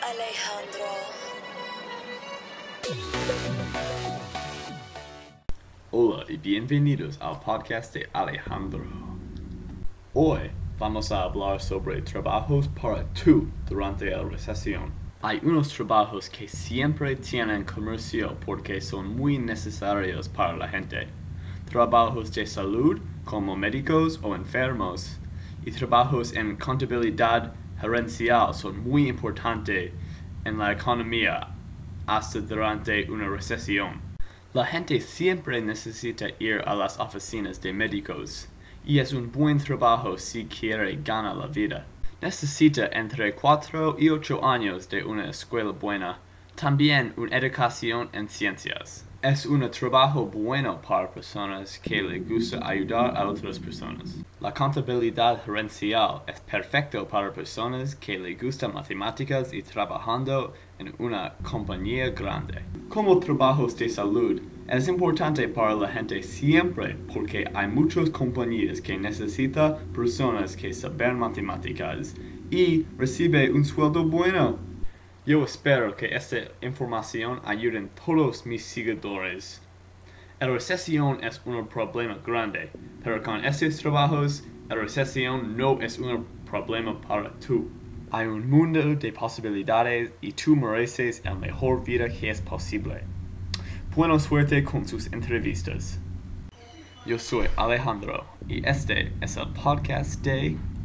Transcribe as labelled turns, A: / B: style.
A: Alejandro.
B: Hola y bienvenidos al podcast de Alejandro. Hoy vamos a hablar sobre trabajos para tú durante la recesión. Hay unos trabajos que siempre tienen comercio porque son muy necesarios para la gente. Trabajos de salud como médicos o enfermos y trabajos en contabilidad gerencial son muy importantes en la economía hasta durante una recesión. La gente siempre necesita ir a las oficinas de médicos y es un buen trabajo si quiere ganar la vida. Necesita entre 4 y 8 años de una escuela buena, también una educación en ciencias. Es un trabajo bueno para personas que les gusta ayudar a otras personas. La contabilidad gerencial es perfecto para personas que les gustan matemáticas y trabajando en una compañía grande. Como trabajos de salud, es importante para la gente siempre porque hay muchas compañías que necesitan personas que saben matemáticas y reciben un sueldo bueno. Yo espero que esta información ayude a todos mis seguidores. La recesión es un problema grande, pero con estos trabajos, la recesión no es un problema para tú. Hay un mundo de posibilidades y tú mereces la mejor vida que es posible. Buena suerte con sus entrevistas. Yo soy Alejandro y este es el podcast de